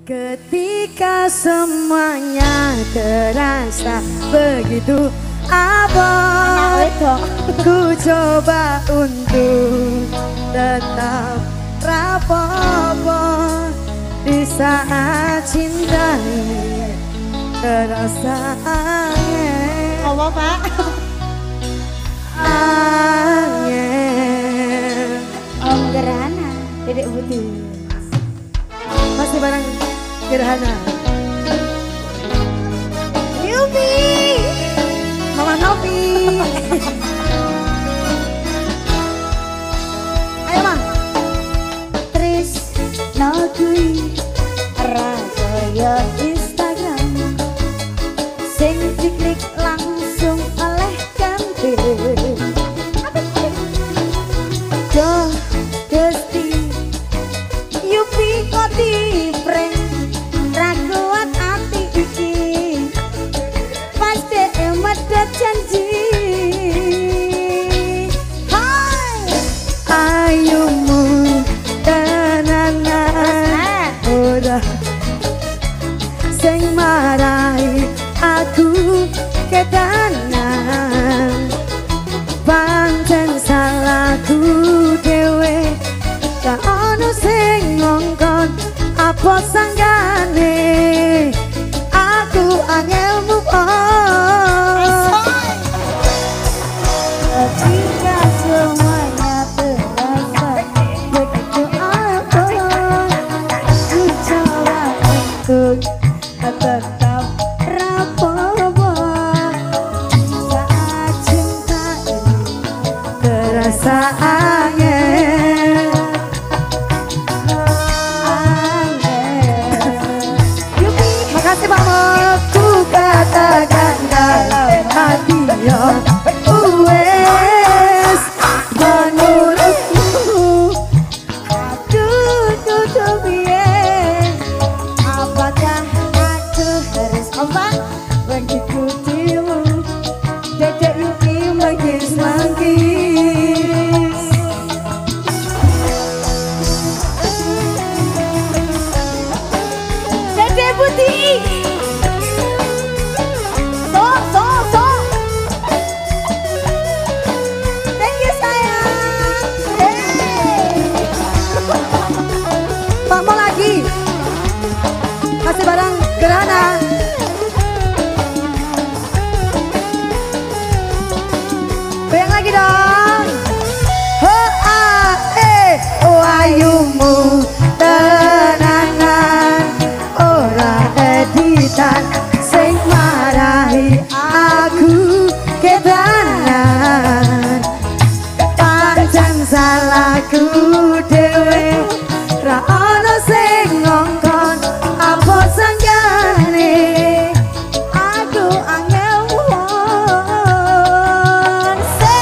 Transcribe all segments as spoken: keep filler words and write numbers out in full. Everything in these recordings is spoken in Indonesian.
Ketika semuanya terasa begitu abot, ku coba untuk tetap rapopo di saat cinta ini terasa angin. Apa Pak? Angin. Om Gerhana, Dedek Budi. Masih bareng Gerhana. Yubi, Mama Novi. Ayo Mang. Tris Nogui, Rasoyo Instagram, sing diklik langsung oleh ganti. Joh, Desti, Yubi kok di prank, ra kuat ati iki, pasti medhot janji. Hai, Ayumu tenanan udah sing marahi aku kedanan pancen salahku dhewe gak ono sing ngongkon apa sanggane aku angel move on. ketika semuanya terasa begitu abot, ku coba untuk tetap rapopo saat cinta ini Terasa angin. angin. Yupi, makasih Pak Mok. Ku katakan dalam hati yo, wes menurutmu Aku tutup piye? Apakah aku harus kompak mengikutimu? Dedek Yuki manggis-manggis. Dedek Putih. Sok, sok, sok. Thank you sayang. Hey. Pak Mok lagi. Kasih barang Gerhana. Goyang lagi dong. Ho a e o ayumu tenangan ora editan sing marahi aku kedanan pancen salahku dhewe ra ono sing ngongkon apa sanggane Aku angel won.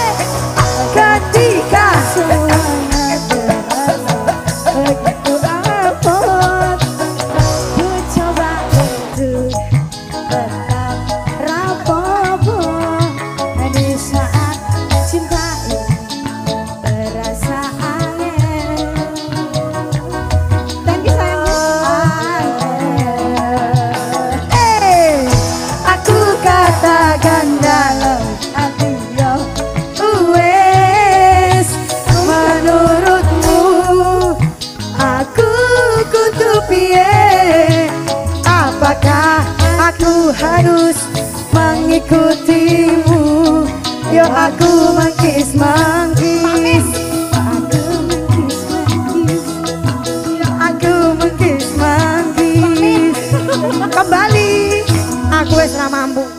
ketika Semuanya terasa begitu abot, ku coba untuk tetap rapopo di saat cinta ini terasa angin. Thank you sayang. eh aku katakan dalam hati yo, wes menurutmu aku kudu piye? Apakah aku harus mengikutimu? Yo aku manggis-manggis. Aku mengkis-mengkis. Aku mengkis-mangkis. Kembali aku wis ra mampu.